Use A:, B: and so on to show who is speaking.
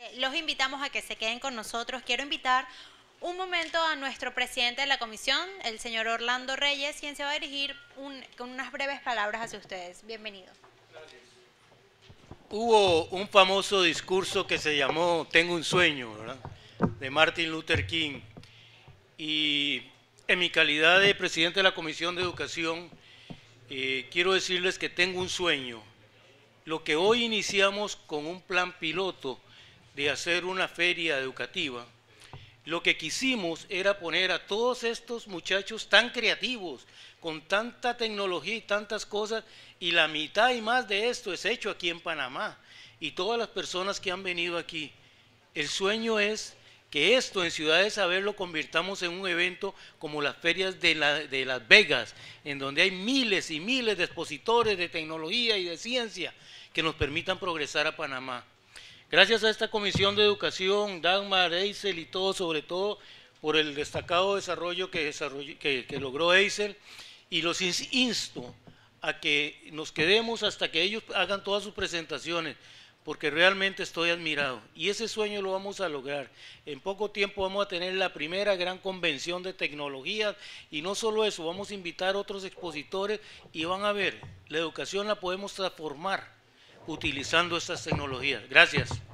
A: Los invitamos a que se queden con nosotros. Quiero invitar un momento a nuestro presidente de la comisión, el señor Orlando Reyes, quien se va a dirigir con unas breves palabras hacia ustedes. Bienvenido.
B: Hubo un famoso discurso que se llamó Tengo un sueño, ¿verdad?, de Martin Luther King. Y en mi calidad de presidente de la Comisión de Educación, quiero decirles que tengo un sueño. Lo que hoy iniciamos con un plan piloto de hacer una feria educativa, lo que quisimos era poner a todos estos muchachos tan creativos, con tanta tecnología y tantas cosas, y la mitad y más de esto es hecho aquí en Panamá. Y todas las personas que han venido aquí, el sueño es que esto en Ciudad de Saber lo convirtamos en un evento como las ferias de Las Vegas, en donde hay miles y miles de expositores de tecnología y de ciencia que nos permitan progresar a Panamá. Gracias a esta Comisión de Educación, Dagmar, Eisel y todo, sobre todo por el destacado desarrollo que logró Eisel, y los insto a que nos quedemos hasta que ellos hagan todas sus presentaciones, porque realmente estoy admirado, y ese sueño lo vamos a lograr. En poco tiempo vamos a tener la primera gran convención de tecnología, y no solo eso, vamos a invitar a otros expositores, y van a ver, la educación la podemos transformar utilizando estas tecnologías. Gracias.